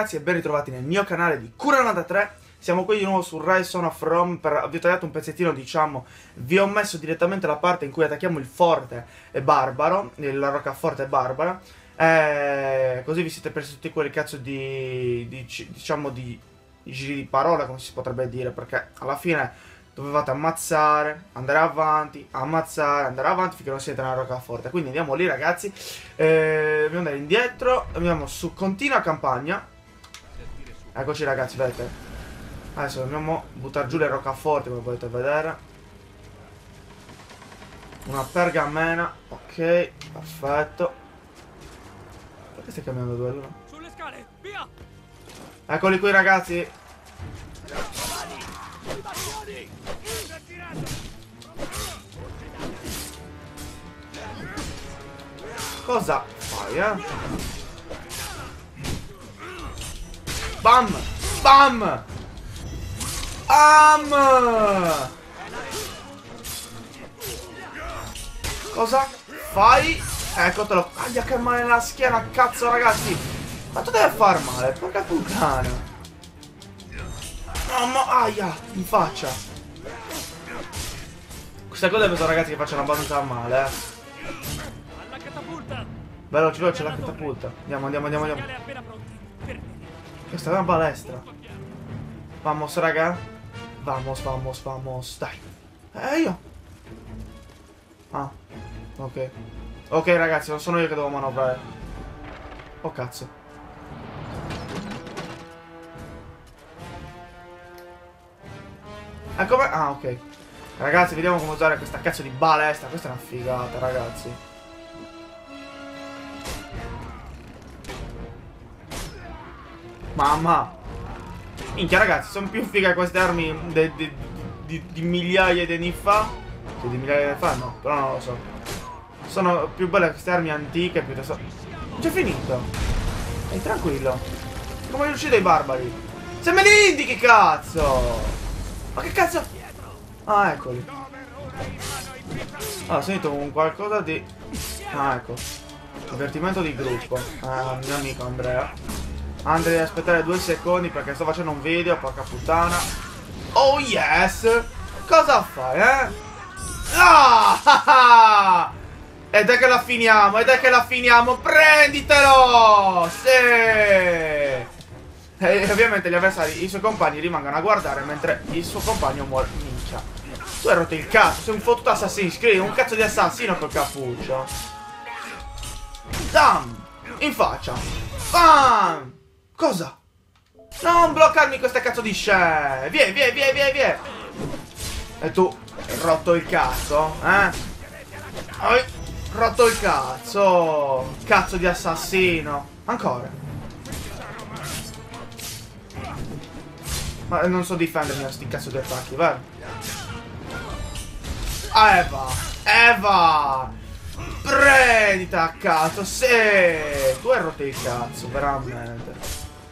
ragazzi e ben ritrovati nel mio canale di Cura93. Siamo qui di nuovo su Rise of Rome. Vi ho tagliato un pezzettino, diciamo. Vi ho messo direttamente la parte in cui attacchiamo il forte e barbaro, la roccaforte e barbara. Così vi siete persi tutti quelli cazzo di giri di parola, come si potrebbe dire, perché alla fine dovevate ammazzare, andare avanti, ammazzare, andare avanti finché non siete nella roccaforte. Quindi andiamo lì, ragazzi. Dobbiamo andare indietro. Andiamo su continua campagna. Eccoci, ragazzi, vedete. Adesso dobbiamo buttare giù le roccaforti, come potete vedere. Una pergamena. Ok, perfetto. Perché stai cambiando due allora? Sulle scale, via! Eccoli qui, ragazzi. Cosa fai, Bam! Bam! Cosa fai? Eccotelo. Aia, che male nella schiena, cazzo, ragazzi. Ma tu devi far male, porca puttana. Mamma, aia, in faccia. Queste cose penso, ragazzi, che facciano abbastanza male, Alla catapulta! Veloce, veloce, la catapulta. Andiamo. Questa è una balestra. Vamos, raga. Vamos. Dai. Io. Ah, ok. Ok, ragazzi, non sono io che devo manovrare. Oh, cazzo. Come? Ah, ok. Ragazzi, vediamo come usare questa cazzo di balestra. Questa è una figata, ragazzi. Mamma. Minchia, ragazzi, sono più fighe queste armi di migliaia di anni fa. Cioè, di migliaia di anni fa no, però non lo so. Sono più belle queste armi antiche piuttosto. Già finito. Ehi, tranquillo. Come li uccido i barbari? Se me li indichi, cazzo! Ma che cazzo? Ah, eccoli. Ho sentito un qualcosa di... Ah, ecco. Avvertimento di gruppo. Mio amico Andrea. Andrea, devi aspettare 2 secondi perché sto facendo un video, porca puttana. Oh yes! Cosa fai, Ah! E dai che la finiamo, prenditelo! Sì! E ovviamente gli avversari, i suoi compagni rimangono a guardare mentre il suo compagno muore. Minchia. Tu hai rotto il cazzo, sei un fottuto Assassin's Creed, un cazzo di assassino col cappuccio. Dam! In faccia. Bam! Cosa? Non bloccarmi questa cazzo di scene. Via. E tu hai rotto il cazzo, Hai rotto il cazzo. Cazzo di assassino. Ancora. Ma non so difendermi a sti cazzo di attacchi, vero? Eva! Prendita a cazzo, sì! Tu hai rotto il cazzo, veramente.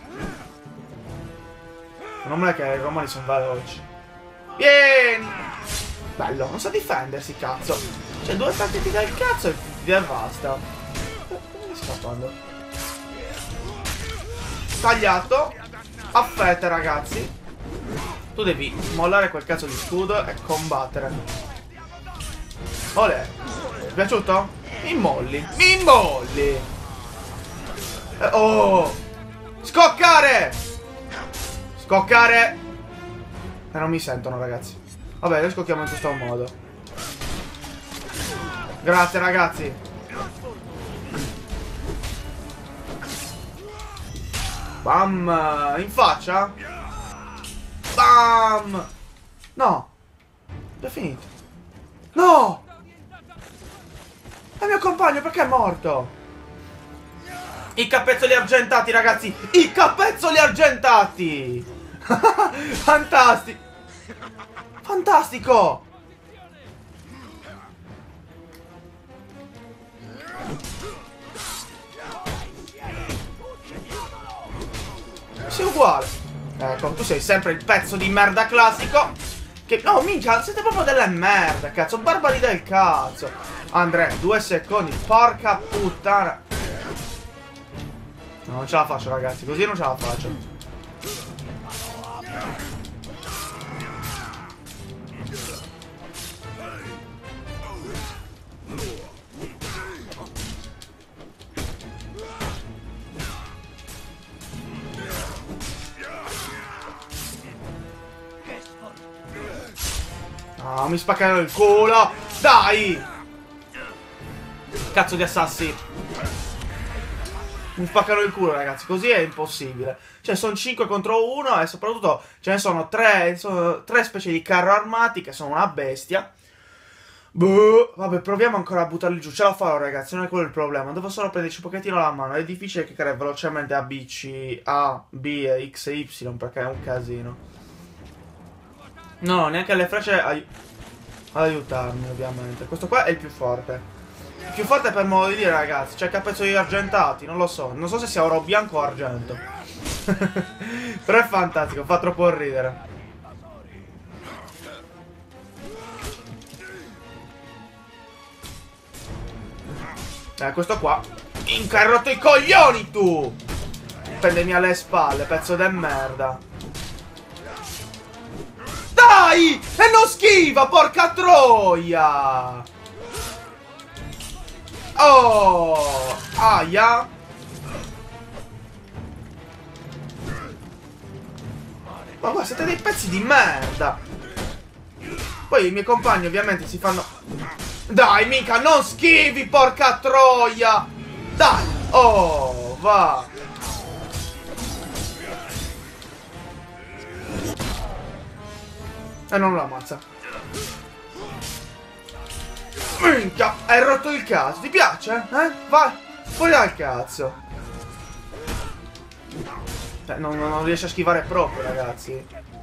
Non è che i romani sono veloci. Vieni! Bello, non sa difendersi, cazzo. Cioè, 2 attacchi ti dà il cazzo e ti devasta. Dove sta scappando? Tagliato. Affetta, ragazzi. Tu devi mollare quel cazzo di scudo e combattere. Olè. Ti è piaciuto? Mi molli. Oh. Scoccare. E non mi sentono, ragazzi. Vabbè, noi scocchiamo in questo modo. Grazie, ragazzi. Bam. In faccia. Bam. No. È finito. No. È il mio compagno, perché è morto? I capezzoli argentati, ragazzi. I capezzoli argentati. Fantastico. Sei uguale. Ecco, tu sei sempre il pezzo di merda classico. Che... No, minchia, siete proprio delle merde, cazzo. Barbari del cazzo. Andrea, 2 secondi. Porca puttana. non ce la faccio, ragazzi. Così non ce la faccio. Ah, mi spaccano il culo. Dai! Cazzo di assassi. Mi spaccano il culo, ragazzi. Così è impossibile. Cioè, sono 5 contro 1 e soprattutto ce ne sono 3 specie di carro armati che sono una bestia. Boh. Vabbè, proviamo ancora a buttarli giù. Ce la farò, ragazzi. Non è quello il problema. Devo solo prenderci un pochettino la mano. È difficile cliccare velocemente A, B, C, A, B, X e Y perché è un casino. No, neanche le frecce ad aiutarmi, ovviamente. Questo qua è il più forte. Il più forte per modo di dire, ragazzi. C'è capezzoli argentati, non lo so. Non so se sia oro bianco o argento. Però è fantastico, fa troppo ridere. Questo qua. Minchia, hai rotto i coglioni tu! Prendemi alle spalle, pezzo de merda. Dai! E non schiva, porca troia! Oh! Aia! Ma guarda, siete dei pezzi di merda! Poi i miei compagni ovviamente si fanno... Dai, mica, non schivi, porca troia! Dai! Oh, va! E non lo ammazza. Minchia, hai rotto il cazzo. Ti piace? Eh? Vai, fuori dal cazzo. Non riesce a schivare proprio, ragazzi.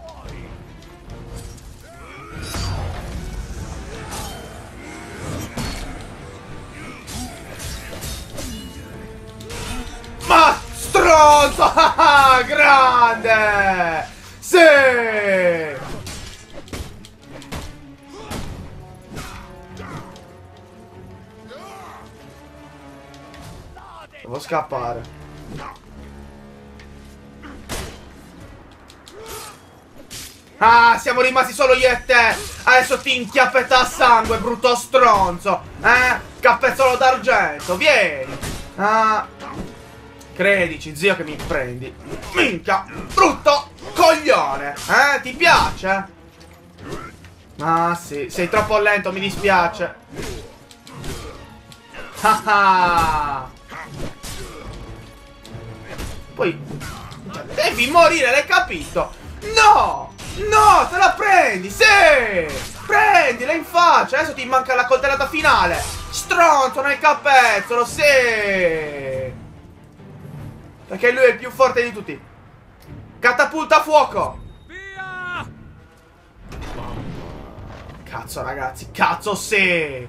Ma stronzo! Grande! Sì! Devo scappare. Ah, siamo rimasti solo io e te. Adesso ti inchiappetta a sangue, brutto stronzo. Capezzolo d'argento, vieni. Ah, credici, zio, che mi prendi. Minchia, brutto coglione. Ti piace? Ah, sì, sei troppo lento, mi dispiace. Ah. Poi devi morire, l'hai capito? No! No, te la prendi! Sì! Prendila in faccia! Adesso ti manca la coltellata finale! Stronzo nel capezzolo, sì! Perché lui è il più forte di tutti! Catapulta a fuoco! Via! Cazzo, ragazzi, cazzo, sì!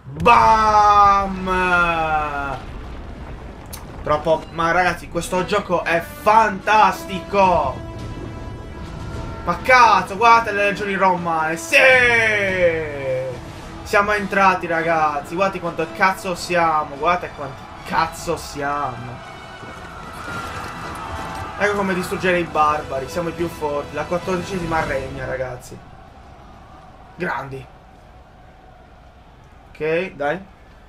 Bam! Troppo... Ma ragazzi, questo gioco è fantastico! Ma cazzo, guardate le legioni romane! Sì! Siamo entrati, ragazzi! Guardate quanto cazzo siamo! Guardate quanti cazzo siamo! Ecco come distruggere i barbari! Siamo i più forti! La 14ª regna, ragazzi! Grandi! Ok, dai!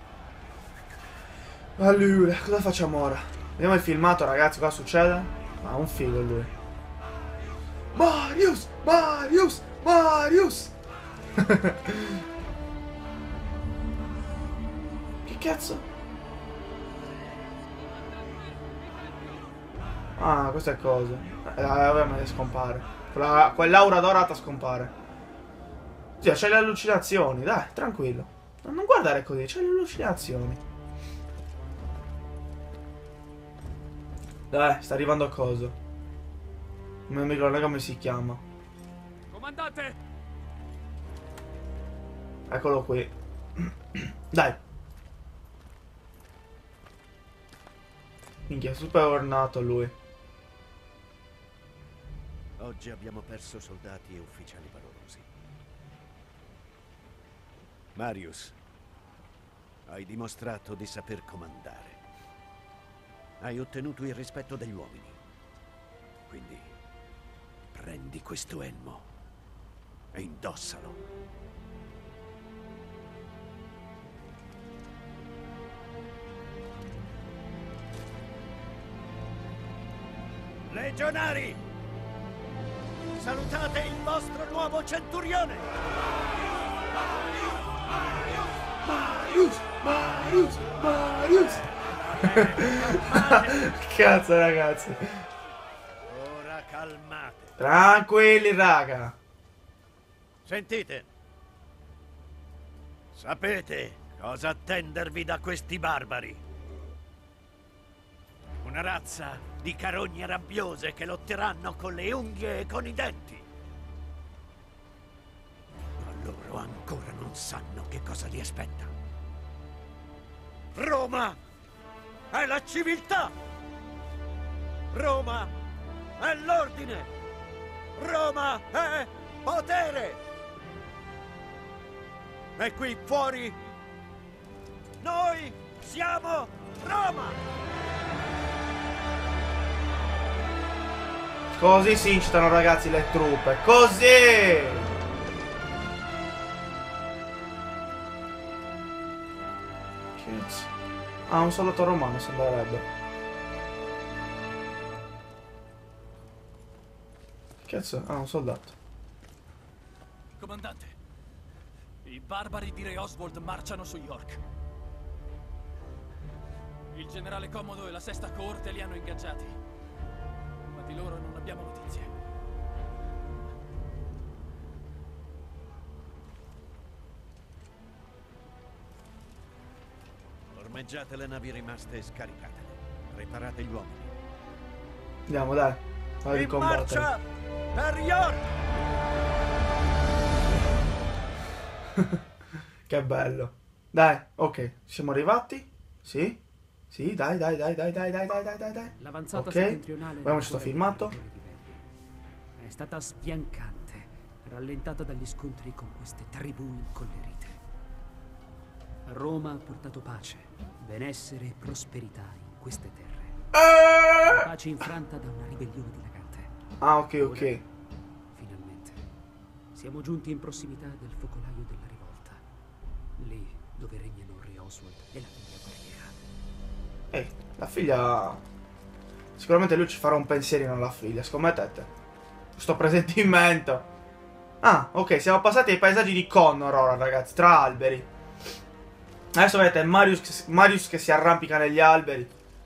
Allora, cosa facciamo ora? Vediamo il filmato, ragazzi, cosa succede? Ah, un figo lui. Marius! Marius! Marius! Che cazzo? Ah, questa è cosa. Ovviamente scompare. Quell'aura dorata scompare. Sì, c'è le allucinazioni, dai, tranquillo. Non guardare così, c'è le allucinazioni. Dai, sta arrivando a coso. Non mi ricordo come si chiama. Comandante! Eccolo qui. Dai. Minchia, super ornato lui. Oggi abbiamo perso soldati e ufficiali valorosi. Marius, hai dimostrato di saper comandare. Hai ottenuto il rispetto degli uomini. Quindi prendi questo elmo e indossalo. Legionari! Salutate il vostro nuovo centurione! Marius! Marius! Marius! Cazzo, ragazzi. Ora calmate. Tranquilli, raga. Sentite. Sapete cosa attendervi da questi barbari? Una razza di carogne rabbiose che lotteranno con le unghie e con i denti. Ma loro ancora non sanno che cosa li aspetta. Roma è la civiltà! Roma è l'ordine! Roma è potere! E qui fuori noi siamo Roma! Così si incitano, ragazzi, le truppe. Così! Cazzo. Ah, un soldato romano sembrerebbe. Cazzo, ah, un soldato. Comandante, i barbari di Re Oswald marciano su York. Il generale Comodo e la Sesta Coorte li hanno ingaggiati, ma di loro non abbiamo notizie. Ormeggiate le navi rimaste e scaricatele. Preparate gli uomini. Andiamo, dai. Vai di In combattere. marcia per York! Che bello. Dai, ok. Siamo arrivati? Sì? Sì, dai. L'avanzata Ok. settentrionale Vediamoci sto filmato. è stata spiancante, rallentata dagli scontri con queste tribù incollerite. Roma ha portato pace, benessere e prosperità in queste terre. Pace infranta da una ribellione dilagante. Ah, ok. Finalmente siamo giunti in prossimità del focolaio della rivolta, lì dove regnano Re Oswald e la figlia guerriera. La figlia... Sicuramente lui ci farà un pensierino alla figlia, scommettete. Sto presentimento. Ah, ok, siamo passati ai paesaggi di Connor ora, ragazzi, tra alberi. Adesso vedete Marius che si arrampica negli alberi.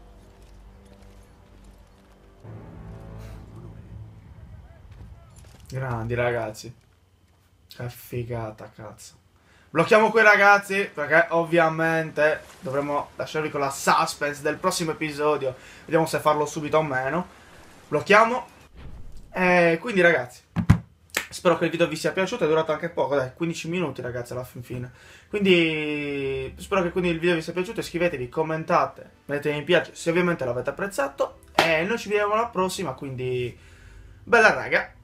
Grandi, ragazzi. Che figata, cazzo. Blocchiamo qui, ragazzi, perché ovviamente dovremo lasciarvi con la suspense del prossimo episodio. Vediamo se farlo subito o meno. Blocchiamo. E quindi, ragazzi, spero che il video vi sia piaciuto. È durato anche poco, dai, 15 minuti, ragazzi, alla fine. Quindi spero che quindi il video vi sia piaciuto. Iscrivetevi, commentate, mettete mi piace se ovviamente l'avete apprezzato. E noi ci vediamo alla prossima, quindi bella raga.